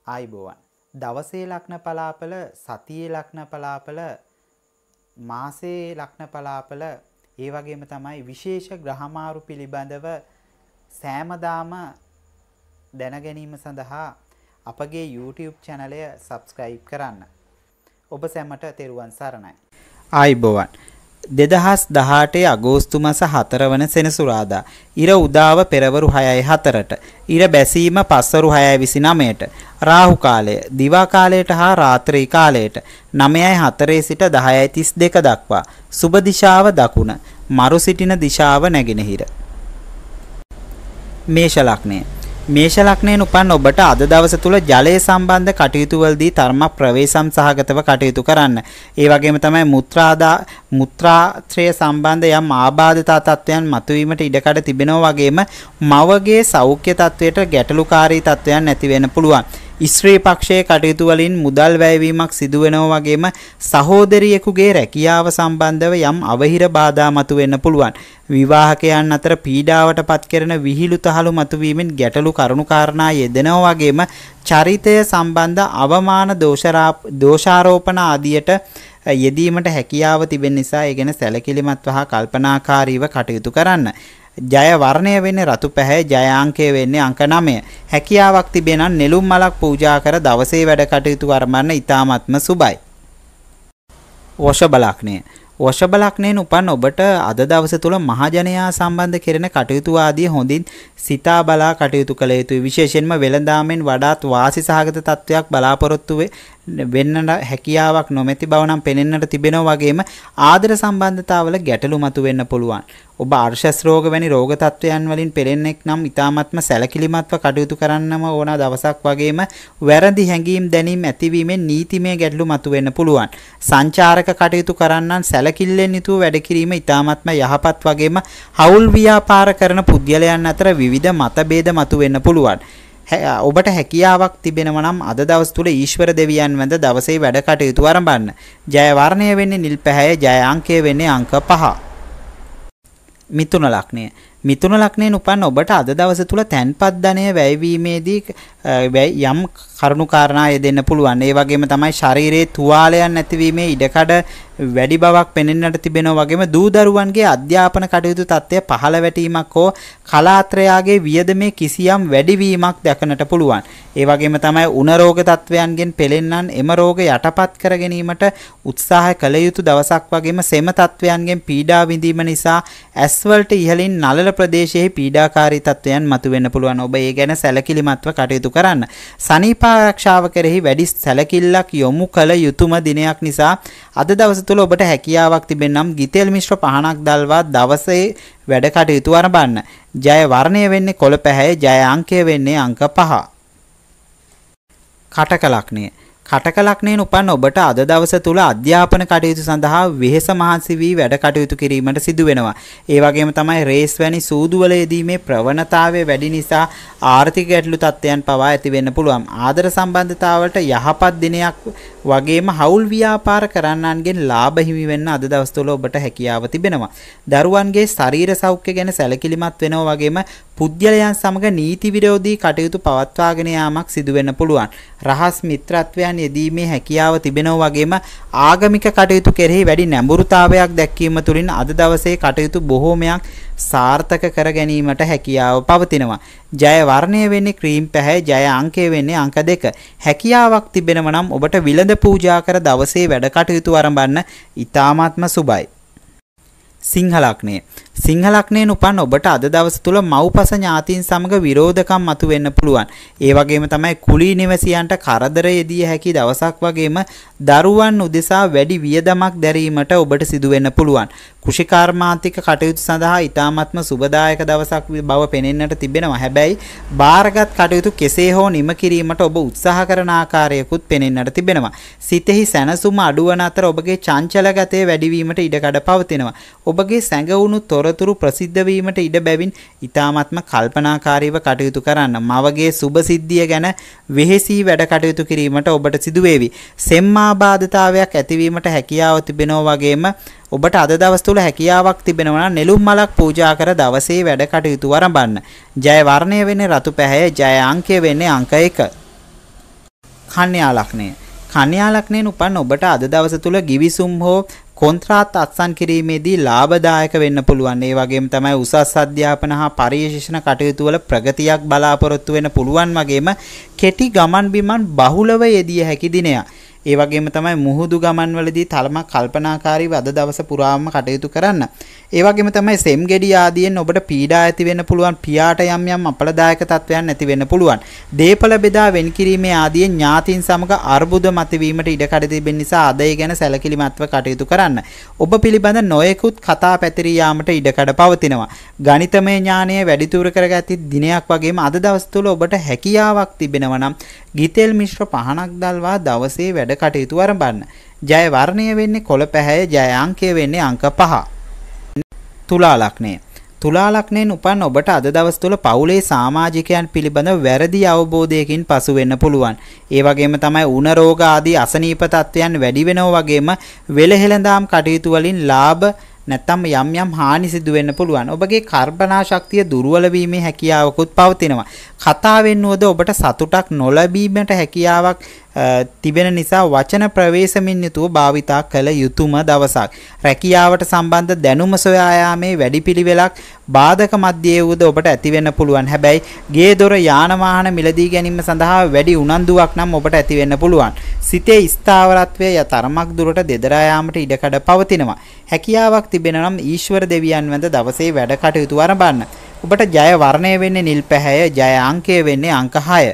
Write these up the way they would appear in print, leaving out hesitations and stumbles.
ආයිබෝවන්. දවසේ ලග්න පලාපල, සතියේ ලග්න පලාපල, මාසයේ ලග්න පලාපල, ඒ වගේම තමයි විශේෂ ග්‍රහමාරු පිළිබඳව සෑමදාම දැන ගැනීම සඳහා අපගේ YouTube channel එක subscribe කරන්න. ඔබ සැමට තෙරුවන් සරණයි. ආයිබෝවන්. 2018 අගෝස්තු මාස 4 වන සෙනසුරාදා ඉර උදාව පෙරවරු 6:04ට ඉර බැසීම පස්වරු 6:29ට රාහු කාලය දිවා කාලයට හා රාත්‍රී කාලයට 9:04 සිට 10:32 දක්වා සුබ දිශාව දකුණ මරු සිටින දිශාව නැගෙනහිර. මේෂ ලග්නය. මේෂ ලග්නයෙන් උපන් ඔබට අද දවස තුල ජලය සම්බන්ධ කටයුතු වලදී ධර්ම ප්‍රවේශම් සහගතව කටයුතු කරන්න. ඒ වගේම තමයි මුත්‍රාත්‍රය සම්බන්ධ යම් ආබාධතා තත්වයන් මතුවීමට ඉඩකඩ තිබෙනවා වගේම මවගේ සෞඛ්‍ය තත්වයට ගැටලුකාරී තත්වයන් නැති වෙන්න පුළුවන්. ස්ත්‍රී පක්ෂයේ කටයුතු වලින් මුදල් වැයවීමක් සිදු වෙනවා වගේම සහෝදරියෙකුගේ රැකියාව සම්බන්ධව යම් අවහිර බාධා මතුවෙන්න පුළුවන්. විවාහකයන් අතර පීඩාවට පත් කරන විහිළු තහළු මතුවීමෙන් ගැටලු කරුණු කාරණා යෙදෙනවා වගේම චරිතය සම්බන්ධ අවමාන දෝෂාරෝපණ ආදියට යෙදීමට හැකියාව තිබෙන නිසා ඒ ගැන සැලකිලිමත්ව හා කල්පනාකාරීව කටයුතු කරන්න. ජය වර්ණය වෙන්නේ රතු පැහැ, ජය අංකය වෙන්නේ අංක 9. හැකියාවක් තිබෙන නෙළුම් මලක් පූජා කර දවසේ වැඩ කටයුතු කරන්න ඉතාමත්ම සුබයි. වෘෂභ ලග්නය. වෘෂභ ලග්නයෙන් උපන් ඔබට අද දවස තුල මහජනයා සම්බන්ධ කෙරෙන කටයුතු ආදී හොඳින් සිතා බලා කටයුතු කළ යුතුයි. විශේෂයෙන්ම වෙළඳාමෙන් වඩාත් වාසි සහගත තත්වයක් බලාපොරොත්තු වෙන්න හැකියාවක් නොමැති බව නම් පෙනෙන්නට තිබෙනවා වගේම ආදර සම්බන්ධතාවල ගැටලු මතුවෙන්න පුළුවන්. ඔබ අර්ශස් රෝග වැනි රෝග තත්වයන් වලින් පෙළෙන්නෙක් නම් ඊ타ත්ම සැලකිලිමත්ව කටයුතු කරන්නම ඕන දවසක් වගේම වැරදි හැඟීම් දැනීම් ඇතිවීමෙන් නීතිමය ගැටලු මතුවෙන්න පුළුවන්. සංචාරක කටයුතු කරන්නන් සැලකිල්ලෙන් යුතුව වැඩ කිරීම ඊ타ත්ම යහපත් වගේම හවුල් ව්‍යාපාර කරන පුද්ගලයන් අතර විවිධ මතභේද මතුවෙන්න පුළුවන්. ඔබට හැකියාවක් තිබෙනවා නම් අද දවස් තුල ඊශ්වර දෙවියන් වැඳ දවසේ වැඩ කටයුතු ආරම්භන්න. ජය වර්ණය වෙන්නේ නිල් පැහැය, ජය අංකය වෙන්නේ අංක 5. මිථුන ලග්නය. මිථුන ලග්නයෙන් උපන් ඔබට අද දවස තුල තැන්පත් ධනය වැයවීමේදී යම් කරුණු කාරණා යෙදෙන්න පුළුවන්. ඒ වගේම තමයි ශරීරයේ තුවාලයන් නැතිවීමේ ඉඩකඩ වැඩි බවක් පෙනෙන්නට තිබෙනවා වගේම දූ දරුවන්ගේ අධ්‍යාපන කටයුතු තත්ත්වය පහළ වැටීමක් හෝ කලාත්‍රයාගේ වියදමේ කිසියම් වැඩිවීමක් දක්නට පුළුවන්. ඒ වගේම තමයි උණ රෝග තත්වයන්ගෙන් පෙළෙන්නන් එම රෝග යටපත් කර ගැනීමට උත්සාහ කළ යුතු දවසක් වගේම සෙම තත්වයන්ගෙන් පීඩා විඳීම නිසා ඇස්වලට ඉහළින් නළල ප්‍රදේශයේ පීඩාකාරී තත්වයන් මතුවෙන්න පුළුවන්. ඔබ ඒ ගැන සැලකිලිමත්ව කටයුතු කරන්න. සනීප ආරක්ෂාව කෙරෙහි වැඩි සැලකිල්ලක් යොමු කළ යුතුම දිනයක් නිසා අද දවස තුල ඔබට හැකියාවක් තිබෙනම් ගිතෙල් මිශ්‍ර පහනක් දල්වා දවසේ වැඩ කටයුතු ආරම්භන්න. ජය වර්ණය වෙන්නේ කොළ පැහැය, ජය අංකය වෙන්නේ අංක 5. කටක ලග්නය. කටක ලග්නයෙන් උපන් ඔබට අද දවස තුල අධ්‍යාපන කටයුතු සඳහා වෙහෙස මහන්සි වී වැඩ කටයුතු කිරීමට සිදු වෙනවා. ඒ වගේම තමයි රේස් වැනි සූදුවල යෙදීමේ ප්‍රවණතාවය වැඩි නිසා ආර්ථික ගැටලු තත්ත්වයන් පවා ඇති වෙන්න පුළුවන්. ආදර සම්බන්ධතාවලට යහපත් දිනයක් වගේම හවුල් ව්‍යාපාර කරන්නන්ගෙන් ලාභ හිමි වෙන්න අද දවස් තුල ඔබට හැකියාව තිබෙනවා. දරුවන්ගේ ශරීර සෞඛ්‍ය ගැන සැලකිලිමත් වෙනවා වගේම පුද්ගලයන් සමග නීති විරෝධී කටයුතු පවත්වාගෙන යාමක් සිදු වෙන්න පුළුවන්. රහස් මිත්‍රත්වයන් යෙදීමේ හැකියාව තිබෙනවා වගේම ආගමික කටයුතු කෙරෙහි වැඩි නැඹුරුතාවයක් දැක්වීම තුළින් අද දවසේ කටයුතු බොහෝමයක් සාර්ථක කර ගැනීමට හැකියාව පවතිනවා. ජය වර්ණය වෙන්නේ ක්‍රීම් පැහැ, ජය අංකය වෙන්නේ අංක 2. හැකියාවක් තිබෙනවා නම් ඔබට විලඳ පූජා කර දවසේ වැඩ කටයුතු ආරම්භන්න ඉතාමත්ම සුබයි. සිංහ ලග්නය. සිංහ ලග්නයෙන් උපන් ඔබට අද දවස තුල මව්පස ඥාතීන් සමග විරෝධකම් මතුවෙන්න පුළුවන්. ඒ වගේම තමයි කුලී නිවසියන්ට කරදර යෙදිය හැකි දවසක් වගේම දරුවන් උදෙසා වැඩි වියදමක් දැරීමට ඔබට සිදු වෙන්න පුළුවන්. කෘෂිකාර්මාන්තික කටයුතු සඳහා ඉතාමත්ම සුබදායක දවසක් බව පෙනෙන්නට තිබෙනවා. හැබැයි බාරගත් කටයුතු කෙසේ හෝ නිම කිරීමට ඔබ උත්සාහ කරන ආකාරයකුත් පෙනෙන්නට තිබෙනවා. සිතෙහි සැනසුම අඩුවන අතර ඔබගේ චංචල ගතය වැඩිවීමට ඉඩකඩ පවතිනවා. ඔබගේ සැඟවුණු තොරතුරු ප්‍රසිද්ධ වීමට ඉඩ බැවින් ඊ타ත්ම කල්පනාකාරීව කටයුතු කරන්න. මවගේ සුබ සිද්ධිය ගැන වෙහෙසී වැඩ කටයුතු කිරීමට ඔබට සිදු වේවි. සෙම්මා බාධතාවයක් ඇතිවීමට හැකියාව තිබෙනවා වගේම ඔබට අද දවස් තුල හැකියාවක් තිබෙනවා නම් නෙළුම් මලක් පූජා කර දවසේ වැඩ කටයුතු ආරම්භන්න. ජය වර්ණය වෙන්නේ රතු පැහැය, ජය අංකය වෙන්නේ අංක 1. කන්‍යා ලග්නය. කන්‍යා ලග්නයෙන් උපන් ඔබට අද දවස තුල ගිවිසුම් හෝ කොන්ත්‍රාත් අත්සන් කිරීමේදී ලාභදායක වෙන්න පුළුවන්. ඒ වගේම තමයි උසස් අධ්‍යාපන හා පරිශීලන කටයුතු වල ප්‍රගතියක් බලාපොරොත්තු වෙන්න පුළුවන්. වගේම කෙටි ගමන් බිමන් බහුලව යෙදිය හැකි දිනයක්. ඒ වගේම තමයි මුහුදු ගමන් වලදී තරමක් කල්පනාකාරීව අද දවස පුරාම කටයුතු කරන්න. ඒ වගේම තමයි සෙම් ගෙඩි ආදියෙන් ඔබට පීඩා ඇති වෙන්න පුළුවන්. පියාට යම් යම් අපලදායක තත්වයන් ඇති වෙන්න පුළුවන්. දීපල බෙදා වෙන් කිරීමේ ආදියෙන් ඥාතීන් සමග අර්බුද මතුවීමට ඉඩ කඩ තිබෙන නිසා අද ඒ ගැන සැලකිලිමත්ව කටයුතු කරන්න. ඔබ පිළිබඳ නොයෙකුත් කතා පැතිරී යාමට ඉඩ කඩ පවතිනවා. ගණිතමය ඥානය වැඩිතුර කරගත් දිනයක් වගේම අද දවස් තුල ඔබට හැකියාවක් තිබෙනවා නම් ගිතෙල් මිශ්‍ර පහනක් දල්වා දවසේ වැඩ කටයුතු ආරම්භන්න. ජය වර්ණය වෙන්නේ කොළ පැහැය, ජය අංකය වෙන්නේ අංක 5. තුලා ලග්නය. තුලා ලග්නයෙන් උපන් ඔබට අද දවස් තුල පවුලේ සමාජිකයන් පිළිබඳව වැරදි අවබෝධයකින් පසු වෙන්න පුළුවන්. ඒ වගේම තමයි උණ රෝග ආදී අසනීප තත්ත්වයන් වැඩි වෙනවා වගේම වෙලහෙළඳාම් කටයුතු වලින් ලාභ නැත්නම් යම් යම් හානි සිදු වෙන්න පුළුවන්. ඔබගේ කල්පනා ශක්තිය දුර්වල වීමේ හැකියාවකුත් පවතිනවා. කතාවෙන් නුවද ඔබට සතුටක් නොලැබීමට හැකියාවක් තිබෙන නිසා වචන ප්‍රවේශමින් යුතුව භාවිතා කළ යුතුම දවසක්. රැකියාවට සම්බන්ධ දැනුම සොයා යාමේ වැඩිපිළිවෙලක් බාධක මැදයේ වුද ඔබට ඇති වෙන්න පුළුවන්. හැබැයි ගේ දොර යාන වාහන මිලදී ගැනීම සඳහා වැඩි උනන්දුවක් නම් ඔබට ඇති වෙන්න පුළුවන්. සිතේ ස්ථාවරත්වය තරමක් දුරට දෙදරා යාමට ඉඩකඩ පවතිනවා. හැකියාවක් තිබෙන නම් ඊශ්වර දෙවියන් වැඳ දවසේ වැඩ කටයුතු ආරම්භන්න. ඔබට ජය වර්ණය වෙන්නේ නිල් පැහැය, ජය අංකය වෙන්නේ අංක 6.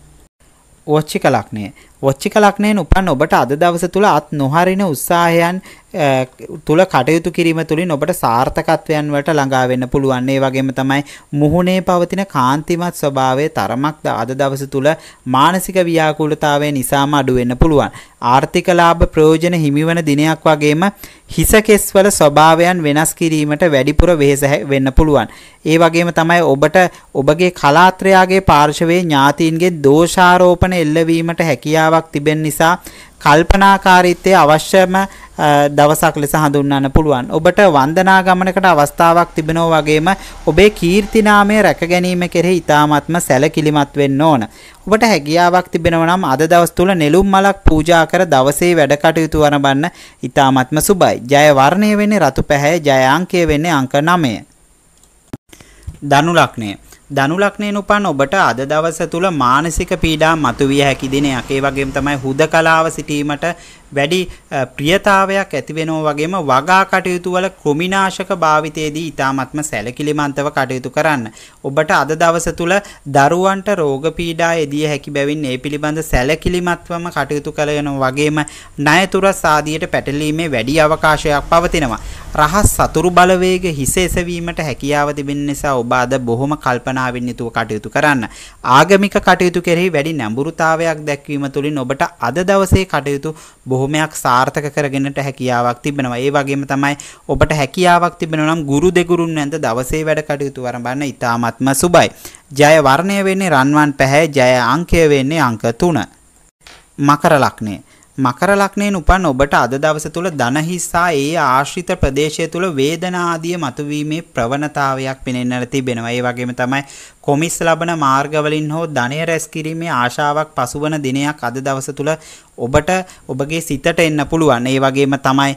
වෘශ්චික ලග්නය. වෘශ්චික ලග්නයෙන් උපන් ඔබට අද දවස තුල අත් නොහරින උත්සාහයන් තුල කටයුතු කිරීම තුළින් ඔබට සාර්ථකත්වයන් වලට ළඟා වෙන්න පුළුවන්. ඒ වගේම තමයි මුහුණේ පවතින කාන්තිමත් ස්වභාවය තරමක් අද දවස තුල මානසික ව්‍යාකූලතාවය නිසාම අඩු වෙන්න පුළුවන්. ආර්ථික ලාභ ප්‍රයෝජන හිමිවන දිනයක් වගේම හිස කෙස්වල ස්වභාවයන් වෙනස් කිරීමට වැඩිපුර වෙහෙස වෙන්න පුළුවන්. ඒ වගේම තමයි ඔබට ඔබගේ කලාත්‍රයාගේ පාර්ශවයේ ඥාතීන්ගේ දෝෂාරෝපණ එල්ලවීමට හැකියාවක් තිබෙන නිසා කල්පනාකාරීත්වය අවශ්‍යම දවසක් ලෙස හඳුන්වන්න පුළුවන්. ඔබට වන්දනා ගමනකට අවස්ථාවක් තිබෙනවා වගේම ඔබේ කීර්ති නාමය රැක ගැනීම කෙරෙහි ඉතාමත්ම සැලකිලිමත් වෙන්න ඕන. ඔබට හැකියාවක් තිබෙනවා නම් අද දවස් තුල නෙළුම් මලක් පූජා කර දවසේ වැඩ කටයුතු ආරම්භන්න ඉතාමත්ම සුබයි. ජය වර්ණය වෙන්නේ රතු පැහැය, ජය අංකය වෙන්නේ අංක 9. ධනු ලග්නය. ධනු ලග්නයෙන් උපන් ඔබට අද දවස තුල මානසික පීඩා මතුවිය හැකි දිනයක්. ඒ වගේම තමයි හුදකලාව සිටීමට වැඩි ප්‍රියතාවයක් ඇති වෙනවා වගේම වගා කටයුතු වල කෘමිනාශක භාවිතයේදී ඊ타ත්ම සැලකිලිමත්ව කටයුතු කරන්න. ඔබට අද දවස තුල දරුවන්ට රෝග පීඩා එදිය හැකි බැවින් ඒ පිළිබඳ සැලකිලිමත්වම කටයුතු කරන වගේම ණයතුරස් ආදියට පැටලීමේ වැඩි අවකාශයක් පවතිනවා. රහස් සතුරු බලවේග හිස එසවීමට හැකියාව තිබෙන නිසා ඔබ අද බොහොම කල්පනාවෙන් යුතුව කටයුතු කරන්න. ආගමික කටයුතු කෙරෙහි වැඩි නැඹුරුතාවයක් දැක්වීම තුළින් ඔබට අද දවසේ කටයුතු බොහොමයක් සාර්ථක කරගෙනට හැකියාවක් තිබෙනවා. ඒ වගේම තමයි ඔබට හැකියාවක් තිබෙනවා නම් ගුරු දෙගුරුන් නැන්ද දවසේ වැඩ කටයුතු ආරම්භන්න ඉතාමත්ම සුබයි. ජය වර්ණය වෙන්නේ රන්වන් පැහැ, ජය අංකය වෙන්නේ අංක 3. මකර ලග්නය. මකර ලග්නයෙන් උපන් ඔබට අද දවස තුල ධන හිස්සා ඒ ආශ්‍රිත ප්‍රදේශය තුල වේදනා ආදිය මතුවීමේ ප්‍රවණතාවයක් පෙනෙන්නට තිබෙනවා. ඒ වගේම තමයි කොමිස් ලබන මාර්ගවලින් හෝ ධනය රැස් කිරීමේ ආශාවක් පසුවන දිනයක් අද දවස තුල ඔබට ඔබගේ සිතට එන්න පුළුවන්. ඒ වගේම තමයි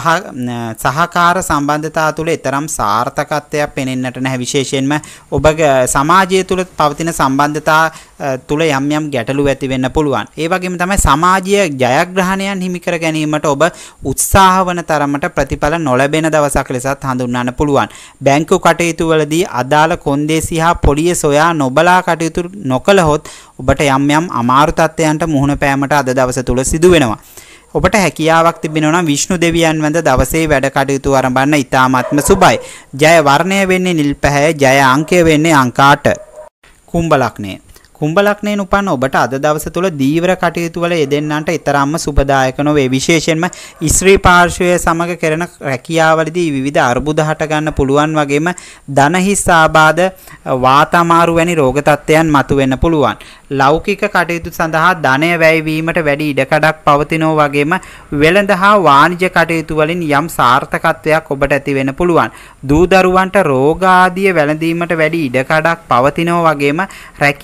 සහකාර සම්බන්ධතා තුළ තරම් සාර්ථකත්වයක් පෙනෙන්නට නැහැ. විශේෂයෙන්ම ඔබගේ සමාජය තුළ පවතින සම්බන්ධතා තුළ යම් යම් ගැටලු ඇති වෙන්න පුළුවන්. ඒ වගේම තමයි සමාජීය ජයග්‍රහණයන් හිමි කර ගැනීමට ඔබ උත්සාහ වන තරමට ප්‍රතිඵල නොලැබෙන දවසක් ලෙසත් හඳුන්වන්න පුළුවන්. බැංකු කටයුතු වලදී අදාළ කොන්දේසි හා පොලිය සොයා නොබලා කටයුතු නොකළහොත් ඔබට යම් යම් අමාරු තත්ත්වයන්ට මුහුණ පෑමට අද දවස තුල සිදු වෙනවා. ඔබට හැකියාවක් තිබෙනවා නම් විෂ්ණු දෙවියන් වැඳ දවසේ වැඩ කටයුතු ආරම්භන්න ඉතාමත්ම සුබයි. ජය වර්ණය වෙන්නේ නිල් පැහැ, ජය අංකය වෙන්නේ අංක 8. කුම්භ ලග්නය. කුම්භ ලග්නයෙන් උපන් ඔබට අද දවස තුල දීවර කටයුතු වල යෙදෙන්නන්ට ඊතරම්ම සුබදායක නොවේ. විශේෂයෙන්ම ස්ත්‍රී පාර්ශවය සමග කරන රැකියාවලදී විවිධ අර්බුද හට ගන්න පුළුවන් වගේම ධන හිස් ආබාධ, වාතමාරු වැනි රෝග තත්ත්වයන් මතුවෙන්න පුළුවන්. ලෞකික කටයුතු සඳහා ධනය වැය වීමට වැඩි ඉඩකඩක් පවතිනවා වගේම වෙළඳ හා වාණිජ කටයුතු වලින් යම් සාර්ථකත්වයක් ඔබට ඇති වෙන්න පුළුවන්. දූ දරුවන්ට රෝග ආදිය වැළඳීමට වැඩි ඉඩකඩක් පවතිනවා වගේම රැකියා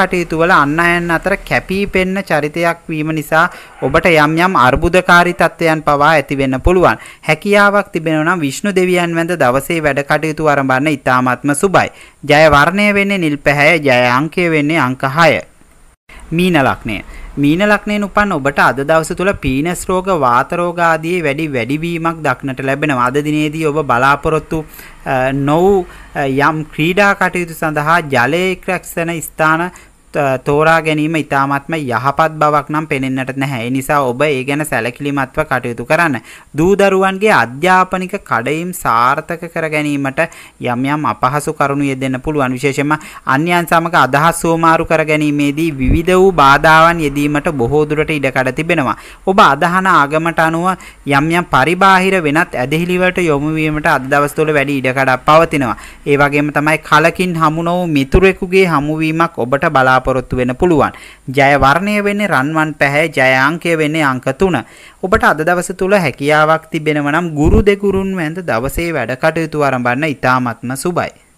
කටයුතු වල අන් අයන් අතර කැපී පෙනෙන චරිතයක් වීම නිසා ඔබට යම් යම් අර්බුදකාරී තත්ත්වයන් පවා ඇති වෙන්න පුළුවන්. හැකියාවක් තිබෙනවා නම් විෂ්ණු දෙවියන් වැඳ දවසේ වැඩ කටයුතු ආරම්භන්න ඉතාමත්ම සුබයි. ජය වර්ණය වෙන්නේ නිල් පැහැය, ජය අංකය වෙන්නේ අංක 6. මීන ලග්නය. මීන ලග්නයෙන් උපන් ඔබට අද දවස තුල පීනස් රෝග, වාත රෝග ආදී වැඩිවීමක් දක්නට ලැබෙනවා. අද දිනේදී ඔබ බලාපොරොත්තු නොවු යම් ක්‍රීඩා කටයුතු සඳහා ජලයේ ක්‍රක්ෂණ ස්ථාන තෝරා ගැනීම ඉතාමත්ම යහපත් බවක් නම් පෙනෙන්නට නැහැ. ඒ නිසා ඔබ ඒ ගැන සැලකිලිමත්ව කටයුතු කරන්න. දූ දරුවන්ගේ අධ්‍යාපනික කඩයිම් සාර්ථක කර ගැනීමට යම් යම් අපහසු කරුණු යෙදෙන්න පුළුවන්. විශේෂයෙන්ම අන්‍යයන් සමග අදහස් සෝමාරු කර ගැනීමේදී විවිධ වූ බාධාවන් යෙදීමට බොහෝ දුරට ඉඩකඩ තිබෙනවා. ඔබ අදහන ආගමට අනුව යම් යම් පරිබාහිර වෙනත් ඇදහිලි වලට යොමු වීමට අද දවස් වල වැඩි ඉඩකඩක් පවතිනවා. ඒ වගේම තමයි කලකින් හමු නොවු මිතුරෙකුගේ හමුවීමක් ඔබට බලාපොරොත්තු වෙන්න පුළුවන්. ජය වර්ණය වෙන්නේ රන්වන් පැහැ, ජය අංකය වෙන්නේ අංක 3. ඔබට අද දවස තුල හැකියාවක් තිබෙනවා නම් ගුරු දෙගුරුන් වැඳ දවසේ වැඩ කටයුතු ආරම්භන්න ඉතාමත්ම සුබයි.